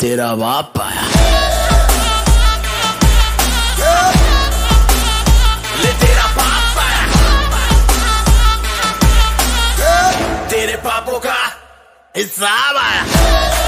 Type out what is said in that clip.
तेरा बाप आया। ले तेरा बाप आया। तेरे पापों का हिसाब आया।